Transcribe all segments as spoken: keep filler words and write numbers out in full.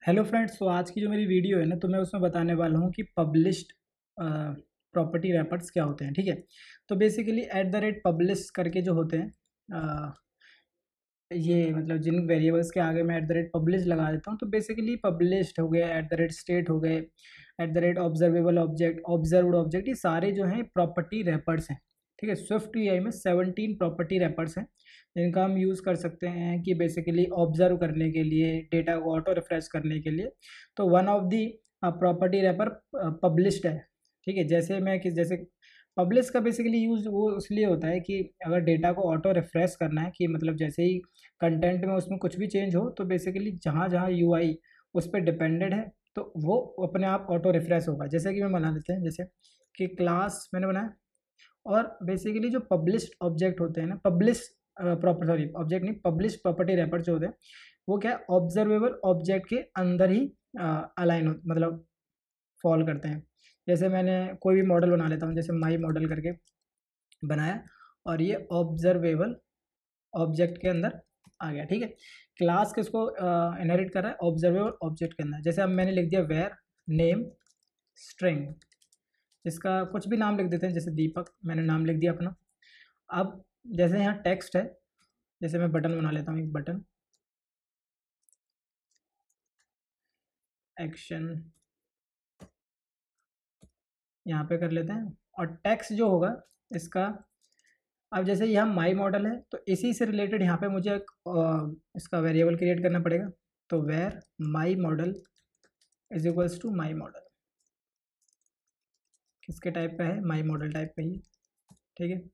Hello friends, तो आज की जो मेरी वीडियो है ना, तो मैं उसमें बताने वाला हूँ कि पब्लिश्ड प्रॉपर्टी रैपर्स क्या होते हैं। ठीक है, तो basically at the rate publish करके जो होते हैं, अ, ये मतलब जिन वेरिएबल्स के आगे मैं एट द रेट पब्लिश लगा देता हूँ, तो बेसिकली पब्लिश्ड हो गया, एट द रेट स्टेट हो गए, at the rate observable object, observed object, ये सारे जो हैं प्रॉपर्टी रैपर्स हैं। ठीक है, स्विफ्ट यूआई में सेवनटीन प्रॉपर्टी रैपर्स हैं जिनका हम यूज़ कर सकते हैं कि बेसिकली ऑब्जर्व करने के लिए, डेटा को ऑटो रिफ्रेश करने के लिए। तो one of the property wrapper published है। ठीक है, जैसे मैं किस जैसे पब्लिश का बेसिकली यूज़ वो इसलिए होता है कि अगर डेटा को ऑटो रिफ्रेश करना है, कि मतलब जैसे ही कंटेंट में उसमें कुछ भी चेंज हो, तो बेसिकली जहाँ जहाँ यूआई उस पर डिपेंडेड है, तो वो अपने आप ऑटो रिफ्रेश होगा। जैसे कि मैं बना लेते हैं, जैसे कि क्लास मैंने बनाया, और बेसिकली जो पब्लिश्ड ऑब्जेक्ट होते हैं ना, पब्लिश प्रॉपर सॉरी ऑब्जेक्ट नहीं, पब्लिश प्रॉपर्टी रैपर जो होते हैं, वो क्या है, ऑब्जर्वेबल ऑब्जेक्ट के अंदर ही अलाइन हो, मतलब फॉल करते हैं। जैसे मैंने कोई भी मॉडल बना लेता हूँ, जैसे माई मॉडल करके बनाया, और ये ऑब्जर्वेबल ऑब्जेक्ट के अंदर आ गया। ठीक है, क्लास किसको इनहेरिट कर रहा है, ऑब्जर्वेबल ऑब्जेक्ट के अंदर। जैसे अब मैंने लिख दिया वेयर नेम स्ट्रिंग, इसका कुछ भी नाम लिख देते हैं, जैसे दीपक मैंने नाम लिख दिया अपना। अब जैसे यहाँ टेक्स्ट है, जैसे मैं बटन बना लेता हूँ, एक बटन एक्शन यहाँ पे कर लेते हैं, और टेक्स्ट जो होगा इसका, अब जैसे यहाँ माई मॉडल है, तो इसी से रिलेटेड यहाँ पे मुझे एक अ, इसका वेरिएबल क्रिएट करना पड़ेगा। तो where my model is equals to my model, किसके टाइप का है, माई मॉडल टाइप का ही। ठीक है,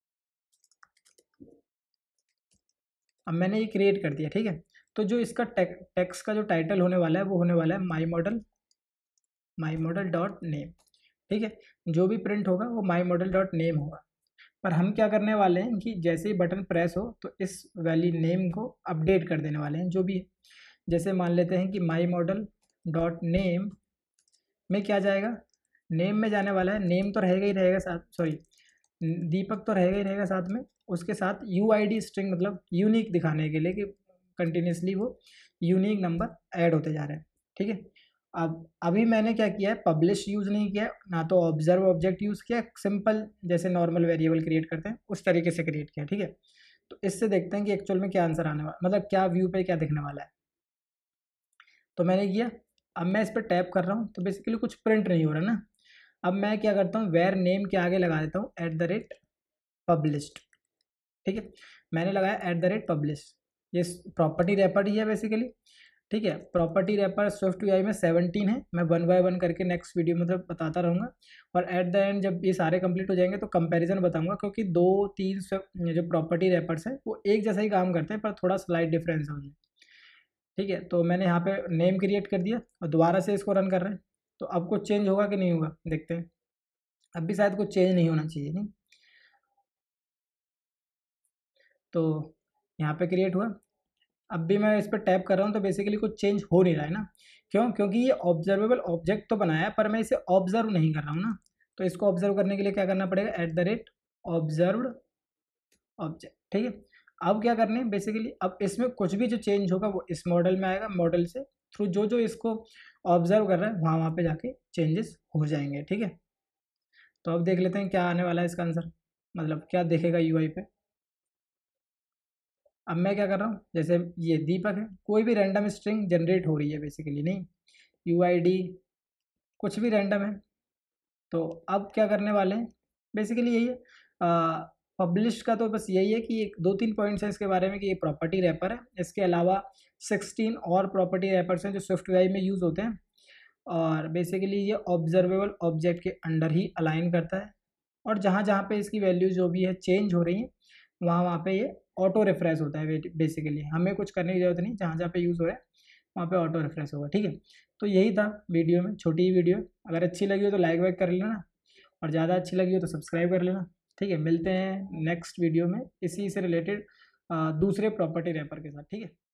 अब मैंने ये क्रिएट कर दिया। ठीक है, तो जो इसका टेक, टेक्स्ट का जो टाइटल होने वाला है, वो होने वाला है my model, my model dot name. ठीक है, जो भी प्रिंट होगा वो माई मॉडल डॉट नेम होगा। पर हम क्या करने वाले हैं कि जैसे ही बटन प्रेस हो, तो इस वैली नेम को अपडेट कर देने वाले हैं, जो भी है। जैसे मान लेते हैं कि माई मॉडल डॉट नेम में क्या जाएगा, नेम में जाने वाला है, नेम तो रहेगा ही रहेगा साथ, सॉरी दीपक तो रहेगा ही रहेगा साथ में, उसके साथ यू आई डी स्ट्रिंग, मतलब यूनिक दिखाने के लिए कि कंटिन्यूसली वो यूनिक नंबर ऐड होते जा रहे हैं। ठीक है, अब अभी मैंने क्या किया है, पब्लिश यूज़ नहीं किया ना, तो ऑब्जर्व ऑब्जेक्ट यूज़ किया, सिंपल जैसे नॉर्मल वेरिएबल क्रिएट करते हैं उस तरीके से क्रिएट किया। ठीक है, तो इससे देखते हैं कि एक्चुअल में क्या आंसर आने वाला, मतलब क्या व्यू पे क्या दिखने वाला है। तो मैंने किया, अब मैं इस पर टैप कर रहा हूँ, तो बेसिकली कुछ प्रिंट नहीं हो रहा ना। अब मैं क्या करता हूँ, वेर नेम के आगे लगा देता हूँ एट द रेट पब्लिश्ड। ठीक है, मैंने लगाया एट द रेट पब्लिश, ये प्रॉपर्टी रैपर ही है बेसिकली। ठीक है, प्रॉपर्टी रैपर स्विफ्ट यूआई में सेवनटीन है, मैं वन बाय वन करके नेक्स्ट वीडियो मतलब बताता रहूँगा। और एट द एंड जब ये सारे कंप्लीट हो जाएंगे, तो कंपैरिजन बताऊंगा, क्योंकि दो तीन जो प्रॉपर्टी रैपर्स हैं वो एक जैसा ही काम करते हैं, पर थोड़ा स्लाइट डिफरेंस है उनमें। ठीक है, तो मैंने यहाँ पे नेम क्रिएट कर दिया, और दोबारा से इसको रन कर रहे हैं, तो अब कुछ चेंज होगा कि नहीं होगा, देखते हैं। अब भी शायद कुछ चेंज नहीं होना चाहिए, नहीं। तो यहाँ पे क्रिएट हुआ, अब भी मैं इस पर टैप कर रहा हूँ, तो बेसिकली कुछ चेंज हो नहीं रहा है ना। क्यों, क्योंकि ये ऑब्जर्वेबल ऑब्जेक्ट तो बनाया है, पर मैं इसे ऑब्जर्व नहीं कर रहा हूँ ना। तो इसको ऑब्जर्व करने के लिए क्या करना पड़ेगा, at the rate observed object. ठीक है, अब क्या करने हैं बेसिकली, अब इसमें कुछ भी जो चेंज होगा वो इस मॉडल में आएगा, मॉडल से थ्रू जो जो इसको ऑब्जर्व कर रहा है वहाँ वहाँ पे जाके चेंजेस हो जाएंगे। ठीक है, तो अब देख लेते हैं क्या आने वाला है इसका आंसर, मतलब क्या देखेगा यूआई पे। अब मैं क्या कर रहा हूँ, जैसे ये दीपक है, कोई भी रैंडम स्ट्रिंग जनरेट हो रही है बेसिकली, नहीं यू आई डी, कुछ भी रैंडम है। तो अब क्या करने वाले हैं, बेसिकली यही है, पब्लिश का तो बस यही है कि एक दो तीन पॉइंट्स हैं इसके बारे में, कि ये प्रॉपर्टी रैपर है। इसके अलावा सिक्सटीन और प्रॉपर्टी रैपर्स हैं जो स्विफ्ट यूआई में यूज़ होते हैं, और बेसिकली ये ऑब्जर्वेबल ऑब्जेक्ट के अंडर ही अलाइन करता है, और जहाँ जहाँ पे इसकी वैल्यू जो भी है चेंज हो रही है, वहाँ वहाँ पे ये ऑटो रिफ्रेश होता है। बेसिकली हमें कुछ करने की ज़रूरत नहीं, जहाँ जहाँ पे यूज़ हो रहा है वहाँ पे ऑटो रिफ्रेश होगा। ठीक है, तो यही था वीडियो में, छोटी ही वीडियो। अगर अच्छी लगी हो तो लाइक वाइक कर लेना, और ज़्यादा अच्छी लगी हो तो सब्सक्राइब कर लेना। ठीक है, मिलते हैं नेक्स्ट वीडियो में इसी से रिलेटेड दूसरे प्रॉपर्टी रैपर के साथ। ठीक है।